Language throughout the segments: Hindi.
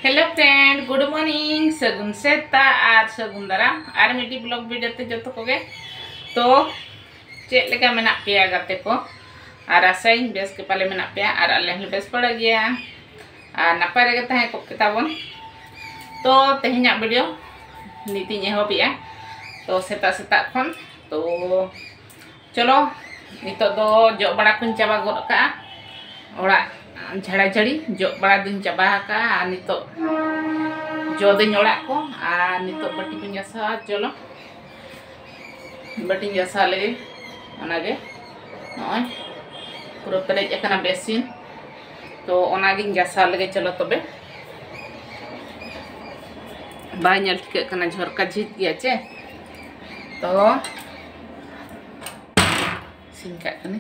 हेलो फ्रेंड गुड मॉर्निंग सगुन सेता और सगुन दाराम और मिट्टी ब्लॉग वीडियो ते जो को तो चेक लेका मेना पेया गाते को और आसाई बेस के पाले मेना पेया और अल्ले बेस पड़ गया और नपाय रे गता है को ताबन तो तेहना वीडियो नीति एहबिया तो सेता सेता खन तो चलो नितो दो जो बड़ा कुन चाबा गोद का ओड़ा झाड़ा झाड़ी जो बड़ा दिन चाबा का नितो जो दिन ओड़ा को आ नितो बटी को जसा चलो बटी जसा ले ओनागे नय पूरा पेरेज एकना बेसिन तो ओनागिन जसा लगे चलो तबे बाय नेल ठीक कना झरका झिट गया चे तो सिंका कने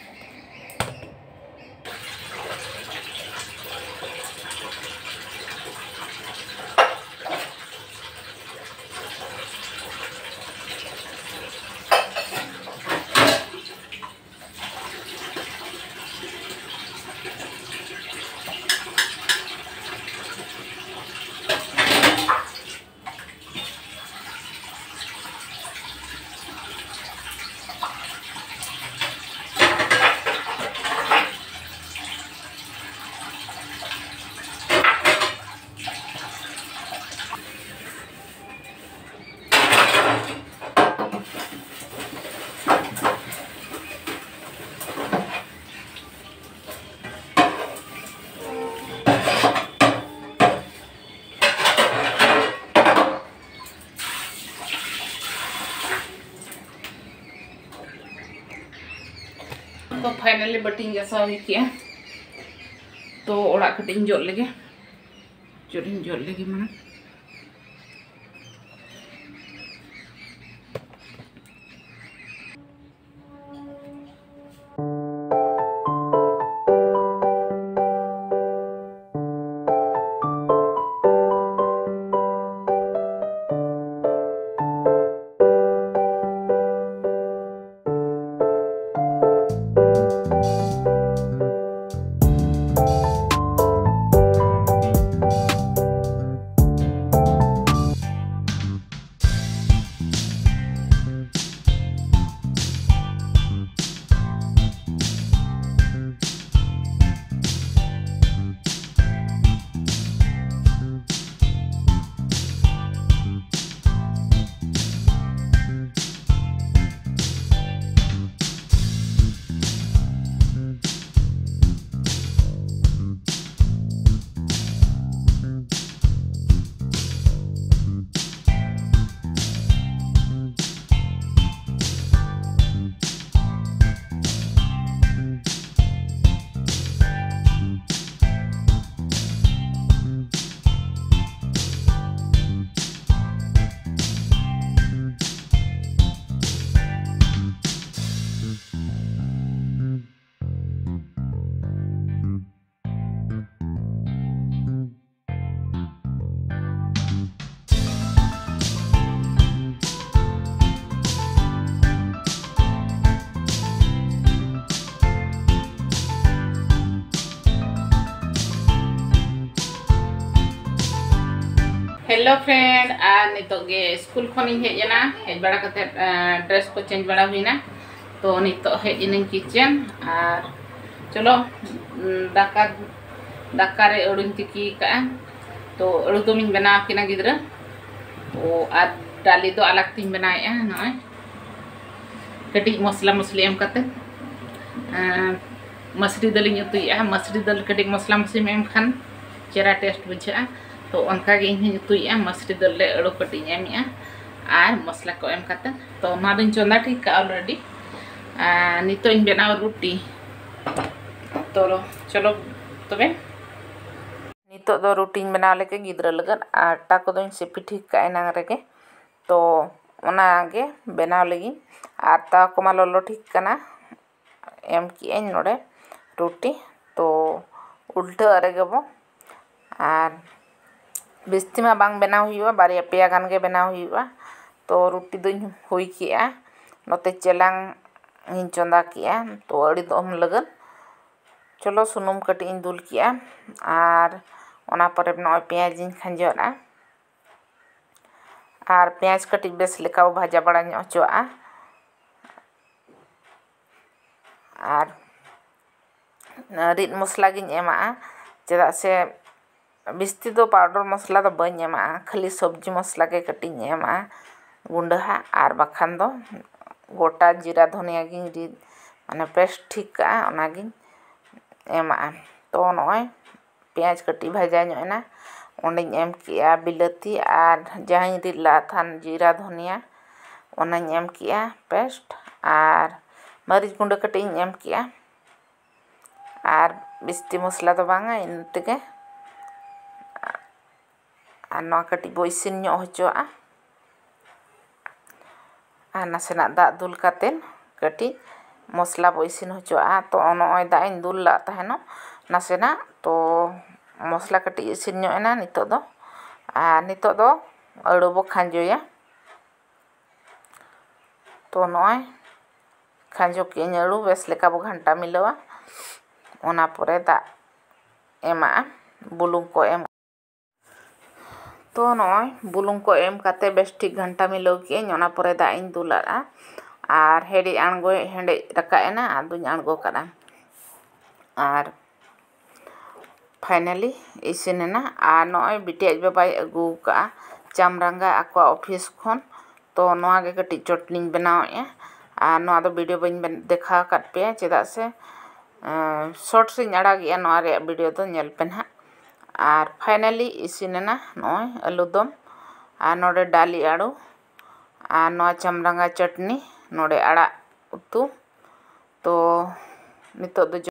तो फाइनली बटिंग जैसा हुई किया तो ओड़ा कटिंग जोड़ लगे चुरिंग जोड़ लगे मन हेलो फ्रेंड आ नितो गे स्कूल खन हेजना हेज बड़ा कते ड्रेस को चेंज बड़ा हुईना तो नितो हेजिन किचन और चलो दाका दाका रे अड़ुन तिकी का तो अड़ु तो मिन बना किना गिद्रा तो आ डाली तो अलग तीन बनाया नय कटी मसला मसली एम कते मसरी दलिन उतुया मसरी दल कटी मसला मसली एम खान चेरा टेस्ट बुझा तो उनका उतुया मसरी दल ले अड़ो कटी एमिया और मसला को एम कते तो ना दिन चंदा ठीक का ऑलरेडी नितो इन बनाव रोटी तो चलो तबे नितो दो रोटी बना लेके गिद्रा लगन आटा को दो सिपी ठीक का एना रेगे तो ओनागे बनाव लगी आटा को मा ललो ठीक कना एम की नोडे रोटी तो उल्टा अरेगबो और बिस्ती मा बांग बनाव हुआ बारिया पेया गान के बनाव हुआ तो रोटी दुई हुई किया नोते चेलांग इन चंदा किया तो अड़ी दम लगन चलो सुनुम कटी इन दुल किया और ओना परे नॉय पेंयाज इन खंजोरा और पेंयाज कटिक बेस लेका भाजा बड़ा हचोआ और रिद मसला गिन एमा चेदा से बिस्ती दो पाउडर मसला दो बन एमा खाली सब्जी मसला के कटिंग एमा गुंडा और बखान दो गोटा जीरा धनिया गिन रिद माने पेस्ट ठीक का ओना गिन एमा तो नॉय पेंयाज कटी भाजा ना ओंडेñ एम किया बिलाती और जहां रिद ला थान जीरा धनिया ओनाñ एम किया पेस्ट और मरीच गुंडा कटिंग एम किया और बिस्ती मसला तो बांगा इन तेगे और नॉ कटी बो इसिन ᱧᱚᱜ हचोआ और नासेना दा दुल कातेन कटी मसला बो इसिन हचोआ तो नॉय दा इन दुल ला तहनो नासेना तो मसला कटी इसिन ᱧᱚᱜ एना नितो दो अड़ो बो खांजोया तो नॉय खांजो के अड़ू बेस लेका बो घंटा मिलवा ओना परे दा एमा बुलुंग को एम तो नॉय बुलुंग को एम काते बेस ठीक घंटा मिलव के ओना परे दा इन दुला और हेडी आणगो हेंडे रका एना आदुñ आणगो करा और फाइनली इसिनेना और नॉय बिटियाज बाबाई अगू का चामरंगा आको ऑफिस खन तो नोआ गे कटी चटनी बनावे और नोआ दो वीडियो बन देखा काट पे चेदा से शॉर्ट से अड़ा गया नोआ रे वीडियो तो नेल पे ना और फाइनली इसिनेना नॉय आलू दम और नोडे डाली आड़ू और नोआ चामरंगा चटनी नोडे आड़ा उतु तो नितो दो